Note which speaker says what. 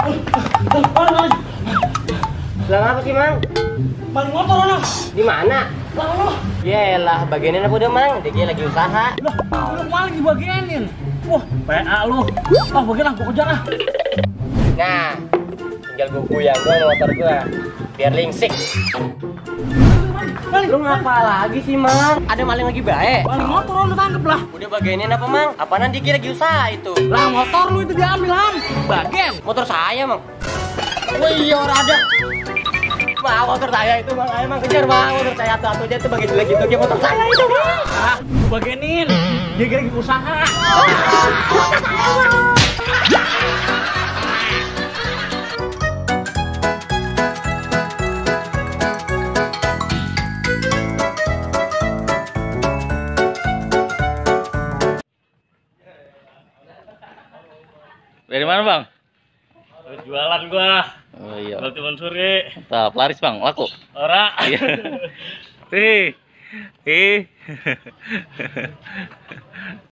Speaker 1: Lah apa sih, Mang?
Speaker 2: Maling motor anak.
Speaker 1: Di mana?
Speaker 2: Lah,
Speaker 1: Yaelah, bagianin apa udah, Mang? Dia lagi usaha.
Speaker 2: lu maling dibagianin. Wah, PA lu. Ah, bagian aku kejar ah.
Speaker 1: Nah, tinggal gue goyang doang motor gua. Biar lingsik. Lu ngapa lagi sih, Mang? Ada maling lagi baik.
Speaker 2: Maling motor lu tangkep lah.
Speaker 1: Udah bagianin apa, Mang? Apaan Diki lagi usaha itu?
Speaker 2: Lah, motor lu itu diambil, Ham. Bagian.
Speaker 1: Motor saya, Mang. Oh iya, orang ada. Bang, motor saya itu, Bang. Ayo, Bang, kejar, Bang. Motor saya satu-satunya itu bagi jelek gitu. Kayak motor saya itu, Bang.
Speaker 2: Ah, lu bagianin. Dia lagi usaha.
Speaker 3: Dari mana bang?
Speaker 4: Jualan gua.
Speaker 3: Oh iya.
Speaker 4: Jual timun suri.
Speaker 3: Mantap, laris bang, laku.
Speaker 4: Ora.
Speaker 3: Iya. Ih, ih.